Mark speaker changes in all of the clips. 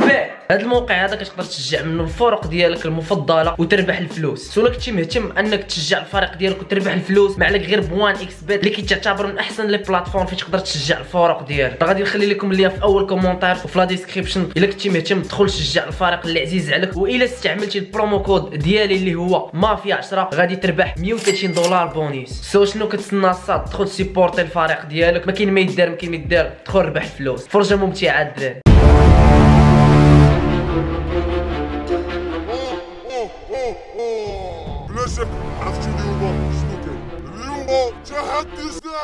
Speaker 1: بات. هذا الموقع هذا كتقدر تشجع منه الفرق ديالك المفضله وتربح الفلوس. سولا كنتي مهتم انك تشجع الفريق ديالك وتربح الفلوس، ما عليك غير بوان اكس بات اللي كيتعتبر من احسن لي بلاتفورم فين تقدر تشجع الفرق ديالك. غادي نخلي لكم اللين في اول كومونتير وفي لا ديسكريبشن الا كنتي مهتم تدخل تشجع الفريق اللي عزيز عليك. والا استعملتي البرومو كود ديالي اللي هو مافيا 10 غادي تربح 130 دولار بونيس. سو شنو كتسنى الصاد؟ دخل سيبورتي الفريق ديالك، ما كاين ما يدار ما كاين ما يدار، دخل ربح الفلوس. فرجه ممتعه الدراري.
Speaker 2: بلا شك عرفتي اليوم شنو كاين؟ اليوم تحدي جديد.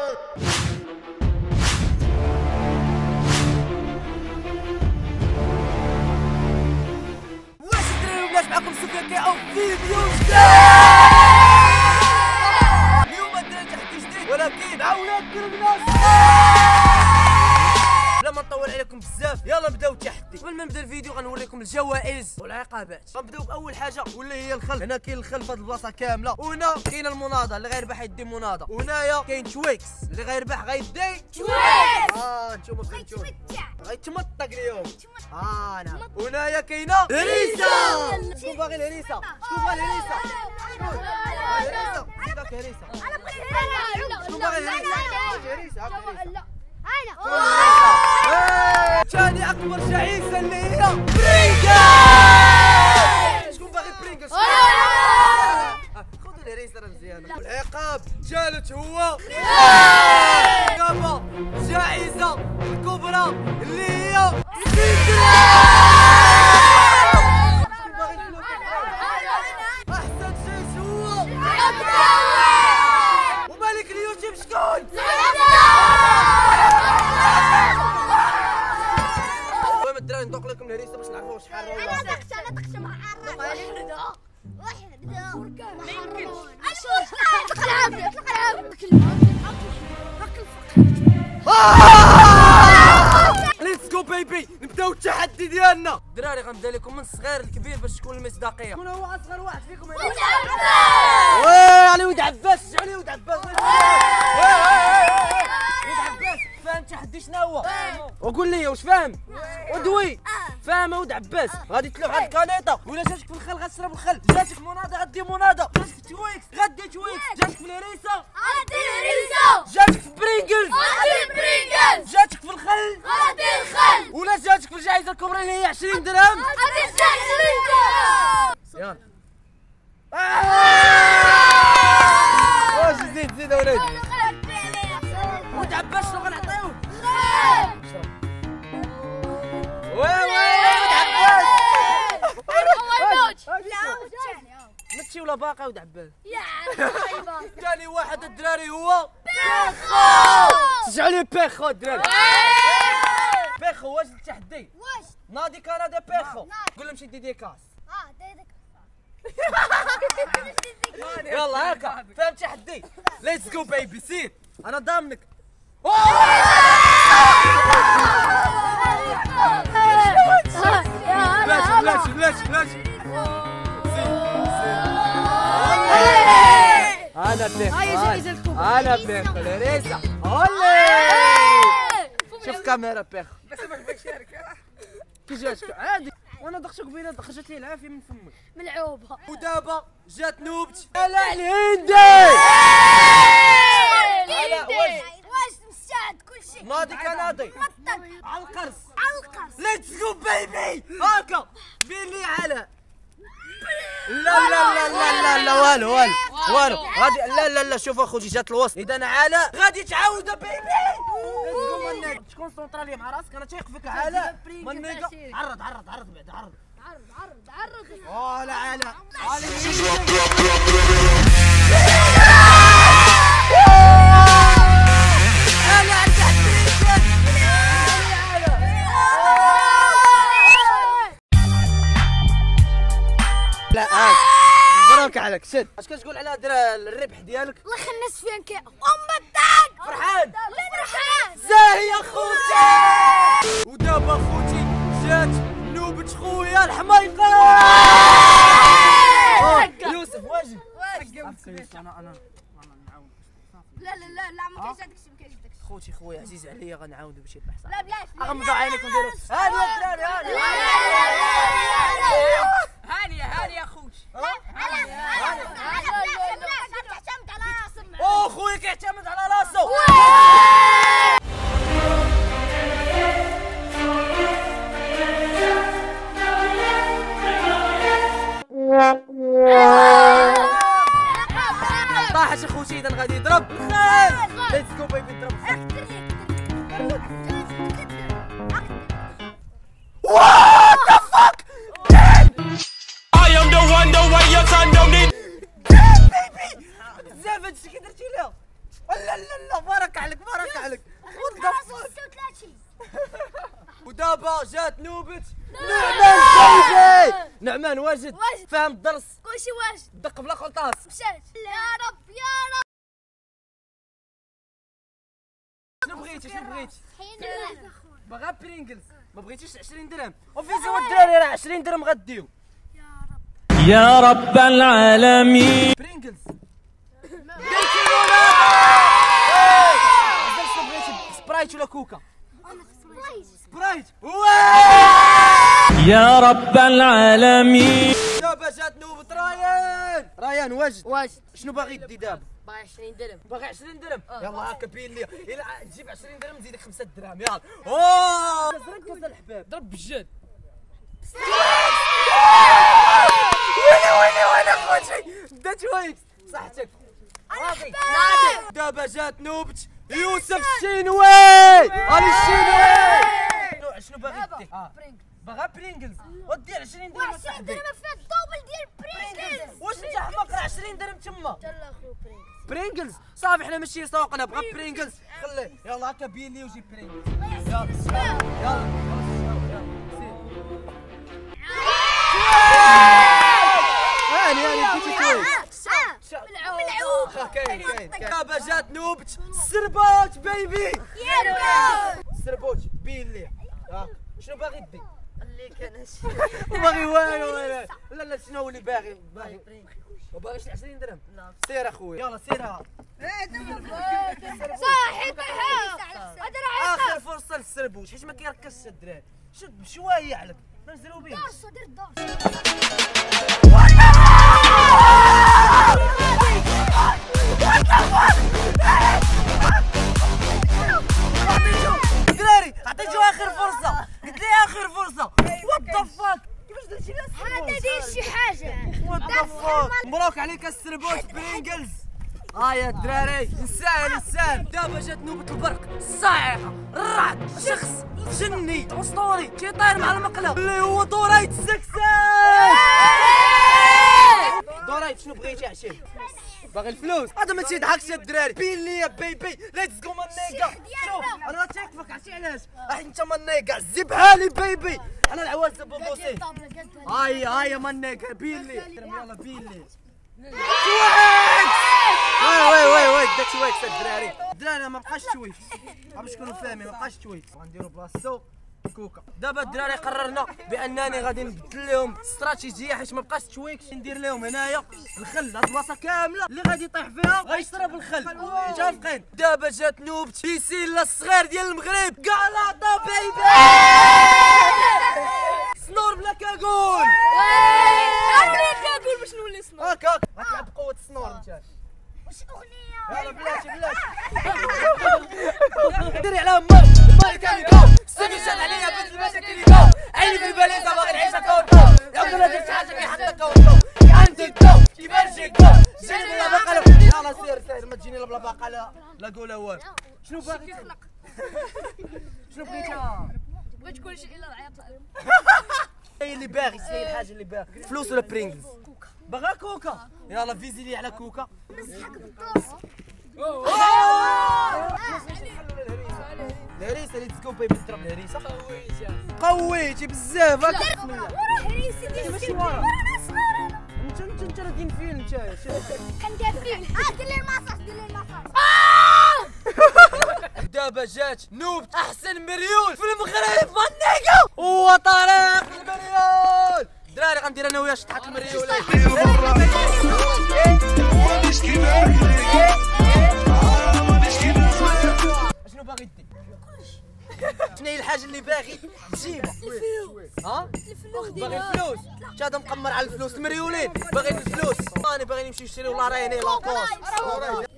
Speaker 3: واش الدراري ولات معكم سفيان كي او فيديو جديد. اليوم الدراري تحدي جديد ولكن مع ولاد الناس. بلا ما نطول عليكم بزاف يلا نبداو التحدي. قبل ما نبدا الفيديو غنوريكم الجوائز والعقابات. غنبداو باول حاجه واللي هي الخل. هنا كاين الخل في هذه البلاصه كامله، وهنا كاين المناضه اللي غيربح يدي مناضه، وهنايا كاين شويكس اللي غيربح غيدي شويكس. نتوما فهمتوني غيتمطق اليوم. نعم. وهنايا كاينه هريسه. شكون باغي الهريسه؟ شكون باغي الهريسه؟ شكون؟ هريسه. داك هريسه. شكون باغي الهريسه؟ ثاني اكبر شعيسه اللي هي برينجل. شكون باغي برينجل؟ خذوا الهريسه راه مزيانه. والعقاب جالت هو عقابه جائزه الكبرى اللي هي احسن شيء هو وملك اليوتيوب شكون؟ الدراري ندوق لكم الهريسه باش نعرفوا شحال راهو.
Speaker 4: انا طقت مع الراس.
Speaker 3: ليتس جو بيبي. نبداو التحدي ديالنا. الدراري غنبدا لكم من الصغير للكبير باش تكون المصداقيه. شكون هو اصغر واحد فيكم؟ علي ولد عباس. علي ولد عباس. ولد عباس فاهم التحدي شنو هو؟ وقول لي واش فاهم؟ ودوي فاهم ولد عباس. غادي تلوح هاد الكانيطه، ولا جاتك في الخل غتشرب الخل، جاتك مناضه غدي مناضه، جاتك في تويكس غدي تويكس، جاتك في الهريسه
Speaker 4: غادي هريسه،
Speaker 3: جاتك في برينجلز
Speaker 4: غادي برينجلز،
Speaker 3: جاتك في الخل
Speaker 4: غادي الخل،
Speaker 3: ولا جاتك في الجائزه الكبرى اللي هي 20 درهم
Speaker 4: غادي 20 درهم.
Speaker 3: يلا واش زيد اولادي. ولد عباس شنو غنعطيوه؟ متشي ولا باقي ولد عباس؟ ثاني واحد الدراري هو بيخو. سجعوا لي بيخو الدراري. بيخو واش التحدي؟
Speaker 4: واش
Speaker 3: ناضي كندا بيخو. قول لهم شي ديديكاس. يلا هاكا فاهم التحدي. ليتس جو بيبي سير انا ضامنك. بلاش انا بيخو. انا بيخو الهريسه. شوف كاميرا بيخو. كي جاتك عادي وانا ضغطت قبيله خرجت لي العافيه من فمك
Speaker 4: ملعوبه.
Speaker 3: ودابا جات نوبتي على الهندي.
Speaker 4: واش مستعد كلشي؟
Speaker 3: ناضي كناضي
Speaker 4: مطق
Speaker 3: على القرص.
Speaker 4: ليتس
Speaker 3: جو بيبي. هاكا بين لي على لا والو غادي لا شوف اخوتي جات الوسط. اذا علاء غادي تعاود بيبي. تكون سونطراليه مع راسك انا تايق فيك علاء. منيقه عرض بعد عرض لا علاء مبروك عليك. شد اش كتقول على الربح ديالك؟
Speaker 4: الله يخلي سفيان كي الطاق.
Speaker 3: فرحان
Speaker 4: فرحان
Speaker 3: زاهي اخوتي. ودابا اخوتي جات نوبة خويا الحميقة. يوسف واجد انا نعاون.
Speaker 4: لا ما كاينش هذاك الشيء، ما كاينش داك الشيء.
Speaker 3: خوتي خويا عزيز عليا غنعاودو باش يربح صح.
Speaker 4: لا بلاش
Speaker 3: غمضوا عينيكم ديروا هاني يا الدراري هاني. دابا جات نوبة نعمان بيبي. نعمان واجد فاهم الدرس
Speaker 4: كلشي واجد
Speaker 3: دق بلا قلطاس.
Speaker 4: مشات يا رب يا رب.
Speaker 3: شنو بغيتي باغا برينجلز ما بغيتيش 20 درهم وفي زوا الدراري راه 20 درهم غديو
Speaker 5: يا رب العالمين.
Speaker 3: برينجلز سبرايت ولا كوكا؟ سبرايت.
Speaker 5: يا رب العالمين.
Speaker 3: دابا جات نوبة ريان واجد شنو باغي دي دابا؟
Speaker 4: باغي 20 درهم.
Speaker 3: باغي 20 درهم يلا هاكا بين لي الا تجيب 20 درهم نزيدك 5 دراهم يلا. اوه كاس الحباب ضرب بالجد. ويلي اخوتي دات ويكس صحتك راضي. دابا جات نوبة يوسف الشينوي. شنو باغي دي؟ باغا برينجلز ودي 20 درهم
Speaker 4: و20
Speaker 3: صاحبي.
Speaker 4: درهم فيها الدوبل ديال برينجلز.
Speaker 3: واش انت حماق؟ راه 20 درهم تما
Speaker 4: يلا اخو
Speaker 3: برينجلز. صافي حنا ماشي سوقنا بغا برينجلز خليه يلا هكا بين لي وجيب برينجلز يلا هاني ملعوب. كاين دابا جات نوبة السربوت بيبي. السربوت بين لي شنو باغي دي؟
Speaker 4: اللي كان
Speaker 3: باغي والو لا شنو هو اللي باغي ما باغيش 20 درهم. سير اخويا يلا سير
Speaker 4: صاحي هذا راه
Speaker 3: اخر فرصه للسربوت حيت ما كيركزش الدراري. شد بشويه عليك نزلوا بيه.
Speaker 4: دير الدار.
Speaker 3: دراري عطيتو اخر فرصه قلت لي اخر فرصه. وات ذا فاك كيفاش درتي لها السربوت؟
Speaker 4: هذا دير شي حاجه.
Speaker 3: وات ذا فاك مبروك عليك السربوت برينجلز. يا الدراري نسال دابا جات نوبة البرق الصاعقة الرعد شخص جني اسطوري تيطير مع المقلة اللي هو دورايت السكسان. دورايت شنو بغيتي عشان؟ باغي الفلوس؟ هذا ما تيضحكش يا الدراري. بين لي يا بيبي ليتس جو مانيكا. شوف انا تيكفك عرفتي علاش؟ انت مانيكا زبها لي بيبي. انا العواز بوبوسي. هيا مانيكا بين لي يلا بين لي. وي داك شويكس الدراري. الدراري ما بقاش شويكس باش تكونوا فاهمين ما بقاش شويكس غنديروا بلاصتو كوكا. دابا الدراري قررنا بانني غادي نبدل لهم استراتيجيه حيت ما بقاش شويكس ندير لهم هنايا الخل. هاد البلاصه كامله اللي غادي يطيح فيها غيشرب الخل متفقين. دابا جات نوبة بيسيلا الصغير ديال المغرب كالاطا بيبي. سنور بلا كاكول.
Speaker 4: كاكول باش نولي سنور.
Speaker 3: هاكا غتلعب بقوة السنور انت.
Speaker 4: واش اغنيه؟
Speaker 3: يلا بلاتي ديري على مالك كاميكو. السمي شاد عليا بنت المشاكل عيني في الباليزه باغي نعيشها كوطو. العمر درت شي حاجه كيحط كوطو عندي الكو كيبان شي كو جيني بلا باقاله. يلا سير ما تجيني بلا باقاله لا قولها والو. شنو باغي شنو بغيتي؟
Speaker 4: بغيت كلشي الا العياط.
Speaker 3: اي اللي باغي سير الحاجه اللي باغي. فلوس ولا برينجلز؟ باغا كوكا يلا فيزي لي على كوكا.
Speaker 4: مسحك بالدوس.
Speaker 3: الهريسه ليتس جو بيبي ضرب الهريسه. قويتي بزاف هاكا.
Speaker 4: وراه هريسي ديال
Speaker 3: ماشي
Speaker 4: السيد.
Speaker 3: ورا.
Speaker 4: انا
Speaker 3: انت راه دين فين انت
Speaker 4: كندير فيه. دير لي المصاص دير لي المصاص.
Speaker 3: دابا جات نوبة احسن مريول في المغرب مانيكا هو طريق المريول. دراري غندير انا وياه شطحة المريول. شنو باغي دي؟ شنو هي الحاجة اللي باغي تجيبها؟ ها؟ باغي الفلوس؟ انت هذا مقمر على الفلوس المريولين باغيين الفلوس. انا باغي نمشي نشريو لا ريني لاكوست.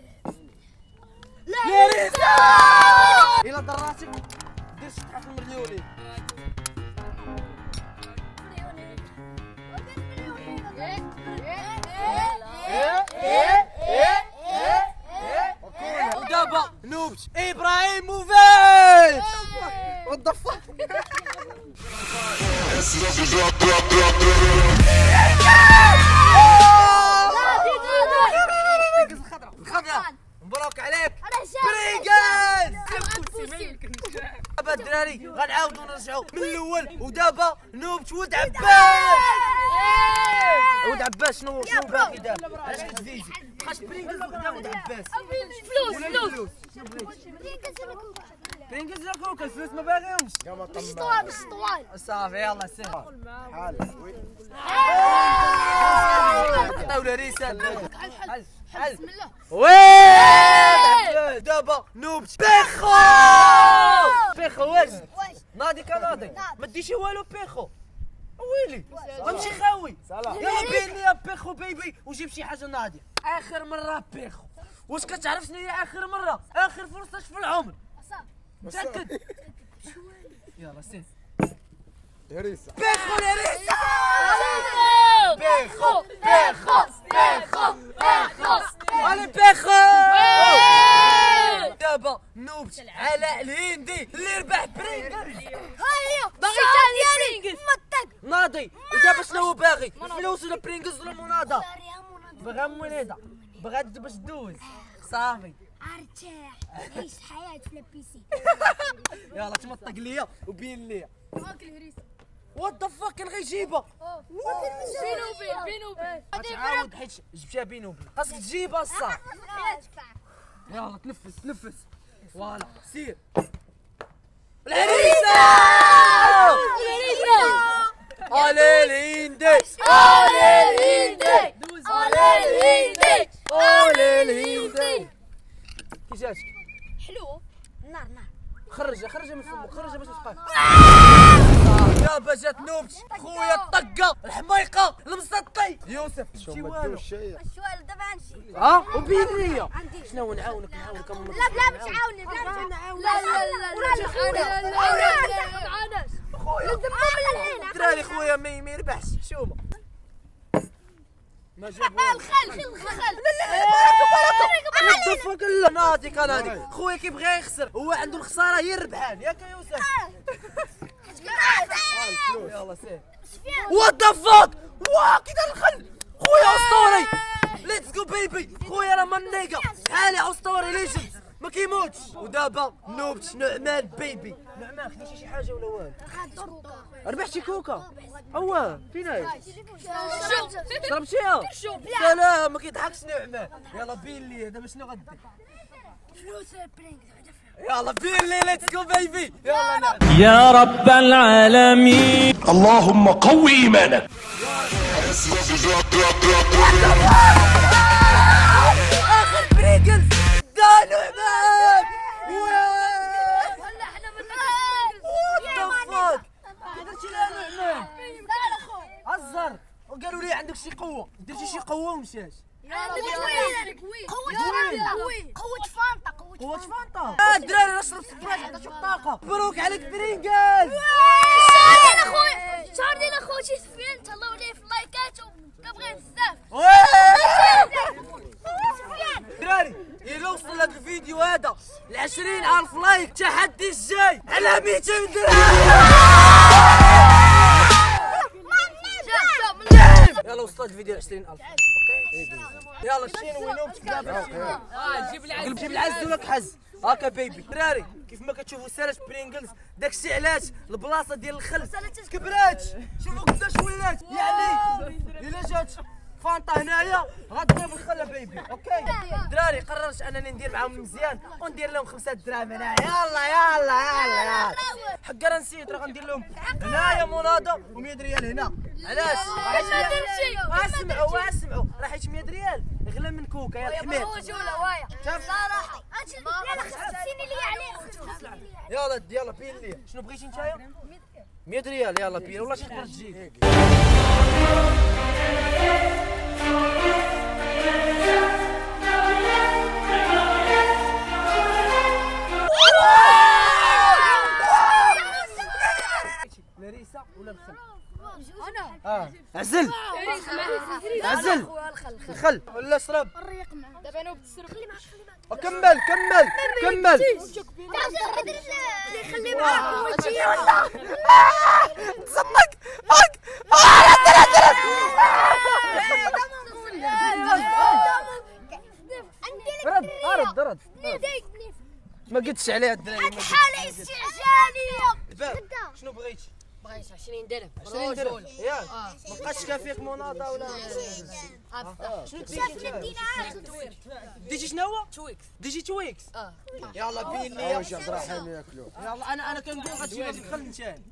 Speaker 3: لاريسا إلا ضراتك دير شطحة في المريولين. ودابا نوبة ابراهيموفيتش. وات ذا فاك الخضرا. مبروك عليك برينجلز. دابا الدراري غنعاودو نرجعو من الاول ودابا نوبت ولد عباس. ولد عباس شنو باقي دابا؟ علاش كتزيدي؟ بقاش برينكلز وقدام ولد عباس. فلوس برينكلز ولا كوكا الفلوس ما باغيهمش.
Speaker 4: مش طوال
Speaker 3: صافي يلا سير. عطاوله رسالة. حل
Speaker 4: بسم الله.
Speaker 3: وين دابا نوبت بيخو واجد ناضي كناضي ما ديشي والو بيخو ويلي غنمشي خاوي يلا بين لي يا بيخو بيبي وجيب شي حاجه ناضي. اخر مره بيخو واش كتعرف شنو هي اخر مره؟ اخر فرصه في العمر متاكد؟ يلا سير
Speaker 2: هريسة
Speaker 3: بيخو لريسا
Speaker 4: بيخو
Speaker 3: علي بيخو. دابا نوبت علاء الهندي اللي ربح برينكلز
Speaker 4: باغي تاني
Speaker 3: ناضي. ودابا شنو هو باغي؟ فلوس ولا برينكلز ولا مناضة؟ بغا مناضة بغا باش دوز صافي.
Speaker 4: ارتاح عيش حياة في البيسي.
Speaker 3: يلا تمطق ليا وبين ليا.
Speaker 4: ماكل هريسة.
Speaker 3: وات ذا فاك الغيجيبها
Speaker 4: بينو وبين
Speaker 3: غتعاود حيت جبتها بينو وبين خاصك تجيبها الصح. يلا تنفس فوالا سير. العريسة علي الهندي كي جاتك؟
Speaker 4: حلو. نار
Speaker 3: خرجها من فمك خرجها باش تبقى. دابا جات نوبت خويا الطقه الحميقه المسطي يوسف شي والو.
Speaker 2: الشيء
Speaker 4: السؤال دابا غنمشي.
Speaker 3: وبين ليا شنو نعاونك
Speaker 4: لا بلا تعاوني لا تعاوناش
Speaker 3: خويا الدراري خويا ما يربحش حشومه ما جابوش.
Speaker 4: الخل
Speaker 3: دفك لا ناضي كناضي خويا كيبغي يخسر هو عنده الخساره هي الربحان ياك يوسف. يلا سير. وات ذا فاك كي دار الخل خويا اسطوري ليتس جو بيبي. خويا راه منيقه حالي اسطوري ليجند ما كيموتش. ودابا نوبت نعمان بيبي. نعمان خديتي شي حاجه ولا والو؟ ربحتي كوكا هو فين هي؟ ضربتيها؟ سلام ما كيضحكش نعمان. يلا بين لي دابا شنو غدير؟
Speaker 4: فلوس برينك.
Speaker 3: يلا بين لي ليتس جو بيبي. يلا نعم.
Speaker 5: يا رب العالمين.
Speaker 2: اللهم قوي ايمانك.
Speaker 3: اخر برينكلز دا نعمان.
Speaker 4: ولا احنا من
Speaker 3: وات درتي لها نعمان هزر وقالوا لي عندك شي قوه درتي شي قوه ومشاش.
Speaker 4: قوة فانتا
Speaker 3: قوة فانتا. الدراري نشرب سبرايت عطاتو الطاقة. مبروك عليك برينكلز.
Speaker 4: شهر ديال اخوتي سفيان تهلاو ليه في اللايكات وكنبغيه بزاف.
Speaker 3: دراري إلا وصل هذا الفيديو هذا ل 20,000 لايك التحدي الجاي على 200 درهم. يلا وصلت الفيديو ل 20,000 اوكي. يلا شنو وين نوبت جيب العز ولك حز هاكا بيبي. دراري كيف ما كتشوفوا سالات برينكلز داكشي علاش البلاصه ديال الخل كبرات. شوفوا قداش ولات يعني الا جات فانتا هنايا غتضرب الخل بيبي اوكي. دراري قررت انني ندير معاهم مزيان وندير لهم 5 دراهم هنا. يلا حق راه نسيت راه غندير لهم هنايا مناضه و100 ريال هنا. علاش؟ اسمعوا راه حيت 100 ريال اغلى من كوكا يا الحمير. شاف
Speaker 4: صراحة لا خصني لي عليه.
Speaker 3: يلا بين لي شنو بغيتي نتايا؟ 100 ريال يلا بين والله شي تقدر تجيب. لاريسا ولا الخل؟
Speaker 4: انا
Speaker 3: عزل الخل ولا اشرب.
Speaker 4: الريق معاه دابا انا وبتسرق. خلي معاك
Speaker 3: كمل
Speaker 4: خلي معاك
Speaker 3: تزمك رد ما سكتش عليها الدراري.
Speaker 4: هاد حالة استعجالية.
Speaker 3: شنو بغيتي؟
Speaker 6: بغيت 20 درهم
Speaker 3: 20 درهم ياك ما بقاش كافيك مناضه ولا شنو ديتي شنو هو؟
Speaker 6: تويكس
Speaker 3: ديجي تويكس يلا بين لي
Speaker 2: واش رايحين ياكلوا
Speaker 3: يلا انا كنقول غتجيب هاد الخل نتاعي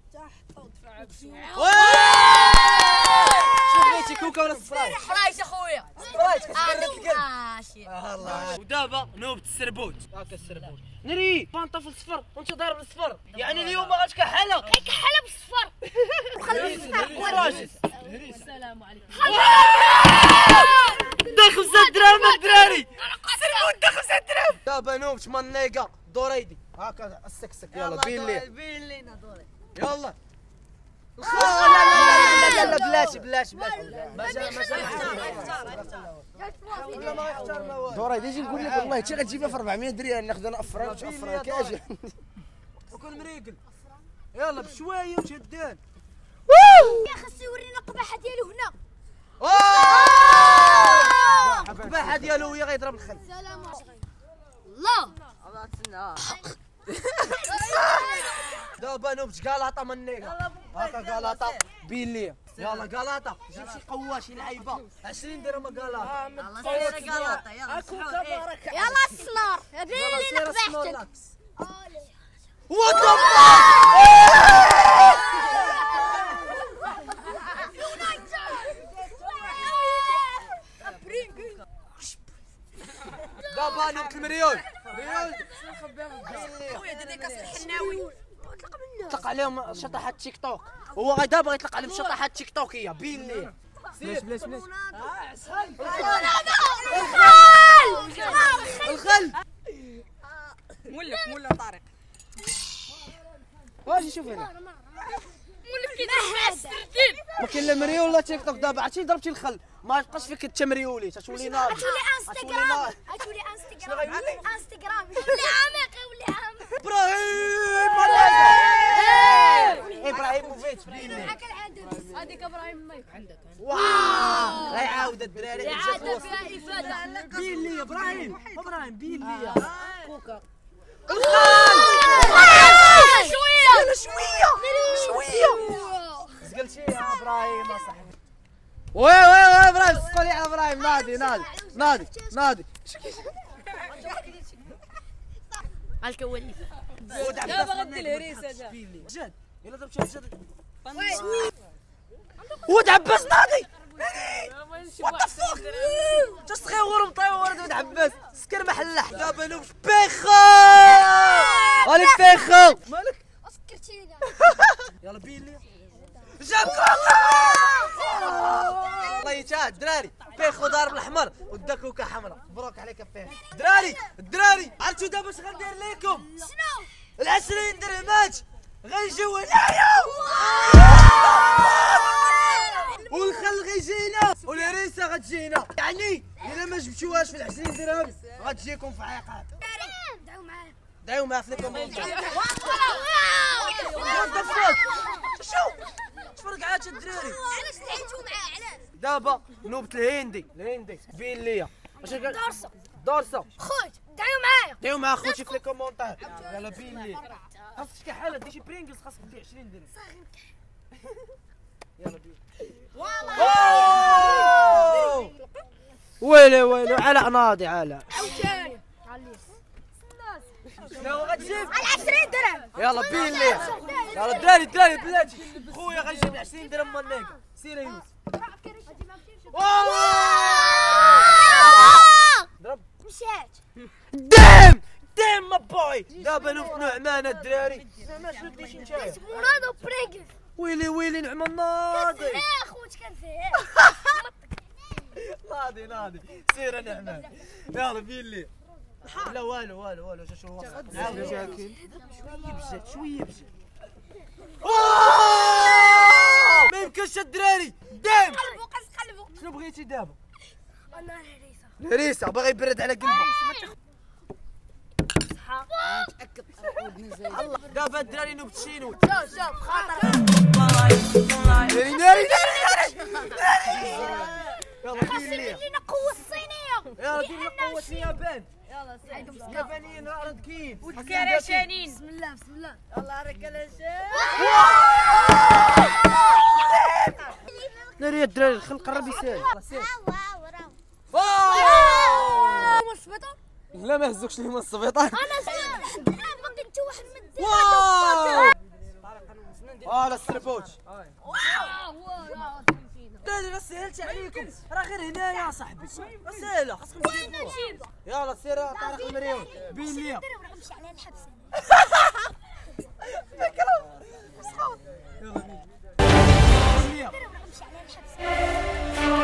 Speaker 3: شنو بغيتي كوكا ولا سبرايت؟
Speaker 6: سبرايت اخويا
Speaker 3: سبرايت كتبرد القلب
Speaker 6: ماشي
Speaker 3: الله ودابا نوبة السربوت هاكا السربوت نري بانطافل صفر وانت ضارب الصفر يعني اليوم غتكحلها
Speaker 4: كحلة بالصفر.
Speaker 6: السلام عليكم
Speaker 3: دا 5 دراهم الدراري سربوت دا 5 دراهم دابا نوبة منيقة دوريدي هاكا السكسك يلا بين لينا
Speaker 6: دوري
Speaker 3: يلا لا لا بلاتي بلاتي
Speaker 7: دوري يجي نقول لك والله انت غتجيبها في 400 درهم ناخذ انا افران كاجي
Speaker 3: وكون مريقل يلا بشويه وشدان
Speaker 4: يا خصو يورينا القباحة ديالو هنا.
Speaker 3: القباحه ديالو هي غيضرب الخل
Speaker 4: سلام الله.
Speaker 3: دابا نوبت كالاطا منيقه هاكا كالاطا بين ليا يلا كالاطا جيب شي قواش شي لعيبه 20 درهم كالاطا
Speaker 4: يلا السنار.
Speaker 3: يلا سير
Speaker 4: قباحتك.
Speaker 3: وات دابا نوبت المريول
Speaker 6: خويا ديديكاس الحناوي
Speaker 3: طلق عليهم شطحات تيك توك هو دابا غيطلق عليهم شطحات تيك توكيه بين لي بلاش الخل
Speaker 6: مولف طارق
Speaker 3: واجي شوف هنا
Speaker 6: مولف كيدير السردين
Speaker 3: ما كاين لا مريول ولا تيك توك دابا عرفتي ضربتي الخل ما تبقاش فيك تمريولي تولي ناضي
Speaker 4: اتولي انستغرام. اتولي انستغرام. يولي عميق يولي عميق.
Speaker 3: ابراهيم وفيت بين لي
Speaker 6: هذيك ابراهيم النايف عندك
Speaker 3: واو غيعاود الدراري
Speaker 6: عاد فيها افاده
Speaker 3: بين لي ابراهيم بين لي
Speaker 6: كوكا
Speaker 3: شويه زقلتي يا ابراهيم اصاحبي وي ابراهيم سقولي على ابراهيم ناضي
Speaker 6: الكواليس
Speaker 3: دابا
Speaker 6: غدي الهريسه
Speaker 3: جد يلا ضربتي جد ود عباس ناضي وات ذا فوك تسخيور مطيور ود عباس سكر محلح دابا نوب بيخو علي بيخو مالك
Speaker 4: سكرتينا.
Speaker 3: يلا بين لي جابك الله يتاه الدراري بيخو ضارب الاحمر وداكوكا حمراء مبروك عليك بيخو الدراري عرفتوا دابا اش غندير لكم
Speaker 4: شنو؟
Speaker 3: ال20 درهمات غيجيو هنايا والخل غيجينا والهريسه غتجينا يعني الا ما جبتوهاش في ال20 درهم غتجيكم في عقاب دعيو معايا في الكومنتات شوف تفرق عاد الدراري
Speaker 4: علاش دعيتو معاه علاش؟
Speaker 3: دابا نوبة الهندي بين ليا دورسة
Speaker 4: خوت دعيو معايا.
Speaker 3: دعيو مع خوتي في الكومنتات يلا بين لي خاصك شي حاله دير شي برينجلز خاصك دير 20 درهم يلا بين ويلي علاء ناضي علاء شنو غتجيب؟
Speaker 4: على 20 درهم.
Speaker 3: يلا بين لي يلا دراري بلاتي خويا غيجيب 20 درهم منيك سير يوسف ضرب
Speaker 4: مشات.
Speaker 3: دام ما بوي دابا نوب نعمان الدراري ما شنو ديتي نتايا
Speaker 4: مراد وبريكس.
Speaker 3: ويلي نعمان ناضي
Speaker 4: يا خوت كان فيه.
Speaker 3: ناضي سير نعمان يلا بين لي لا والو شو هو شويه بزاف ما يمكنش الدراري دام
Speaker 4: قلبو
Speaker 3: شنو بغيتي دابا
Speaker 4: انا الهريسه.
Speaker 3: الهريسه باغي يبرد على قلبه الله دابا الدراري نوب تشينو
Speaker 6: شوف خاطر
Speaker 3: ناري يلا بين لي
Speaker 4: لينا قوه الصينيه.
Speaker 3: يلا دير القوة اليابان.
Speaker 6: يلا سير.
Speaker 3: اليابانيين راندكين.
Speaker 6: كرشانين.
Speaker 4: بسم الله بسم الله.
Speaker 6: الله ركلاشين.
Speaker 3: ناري الدراري الخلق قرب يسال.
Speaker 4: واو السبيطار.
Speaker 3: لا ما هزوكش لي من السبيطار.
Speaker 4: انا باقي انت واحد من
Speaker 3: واو لا السربوش. لا لا سهلت عليكم راه غير هنايا يا صاحبي راه سهله خاصكم تجيبوها. يلا سير طارق المريون بين ليا.
Speaker 4: نمشي على الحبس. نمشي على الحبس.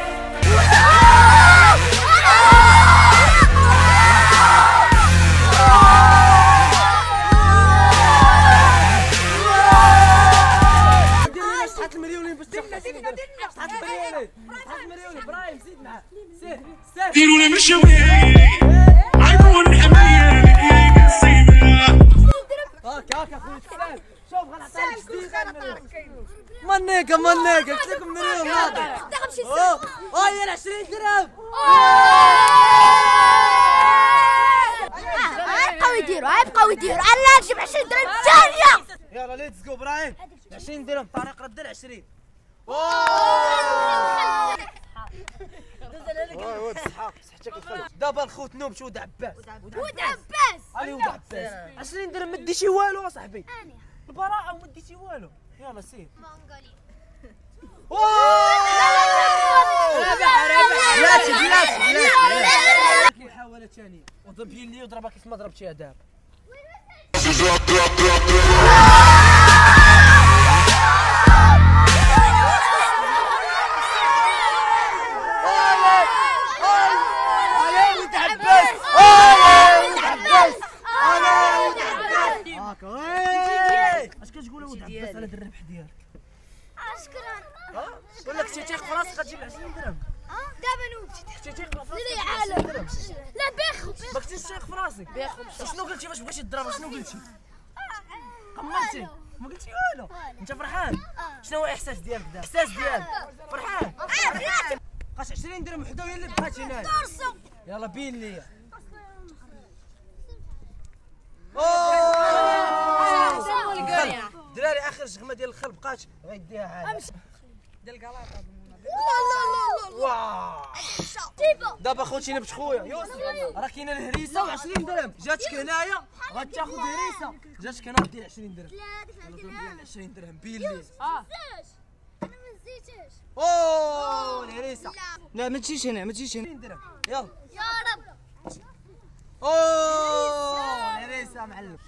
Speaker 2: ديروا لي مشاوير عيون الحماية اللي نصيبها.
Speaker 3: هاك اخويا سلام. شوف غنعطيك جديد. منيكا قلت لكم مليون هذا. هاي 20 درهم.
Speaker 4: يبقاو يديروا انا نجيب 20 درهم ثانيه.
Speaker 3: يلا ليتس جو ابراهيم 20 درهم طارق رد 20. ود اسحاق صحتك الخلق. دابا الخوت نوم شو ود عباس.
Speaker 4: ود عباس.
Speaker 3: علي ود عباس 20 درهم ما ديتي والو اصاحبي. البراءة وما ديتي والو. يلا سير. بلاتي محاولة ثانية وضرب لي وضربها كيف ما ضربتيها دابا. اش كتقولوا ولد عباس على هاد الربح ديالك؟
Speaker 4: شكرا.
Speaker 3: ولا كنتي تيق في راسك غتجيب 20 درهم؟
Speaker 4: دابا نوبتي.
Speaker 3: كنتي تيق في راسك
Speaker 4: لا عالم. لا بيخو.
Speaker 3: ما كنتيش تيق في راسك؟ شنو قلتي باش بغيتي تضرب؟ شنو قلتي؟ قمرتي؟ ما قلتي والو. انت فرحان؟ شنو هو الاحساس ديالك دابا؟ الاحساس ديالك فرحان؟ بقاش 20 درهم وحده هي اللي بقات هنايا. يلا بين ليا. دراري اخر شغمه ديال الخل بقات غيديها عاد. ديال كلاطه. واو دابا خوتي نبت خويا يوسف راه كاينه الهريسه و20 درهم. جاتك هنايا غتاخذ هريسه. جاتك هنا دير 20 درهم. يلا ضرب لي 20 درهم بين لي.
Speaker 4: انا ما نسيتش.
Speaker 3: الهريسه.
Speaker 7: لا ما تجيش هنا ما تجيش هنا.
Speaker 3: 20 درهم يلا.
Speaker 4: يا رب.
Speaker 3: الهريسه معلم.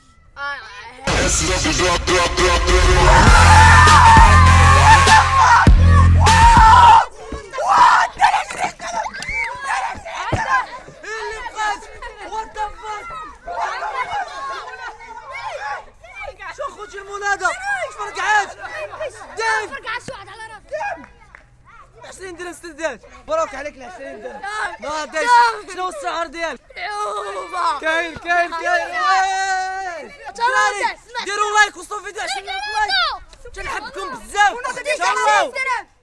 Speaker 3: شو خوتي المنادى فرقعات دايم
Speaker 4: فرقع شو عاد على راسك.
Speaker 3: 20 درهم استداد. مبروك عليك ال 20 درهم. ما دايش شنو هو السعر ديالك؟ كاين دراري ديروا لايك وصلوا الفيديو 20 لايك. تنحبكم بزاف ان شاء الله.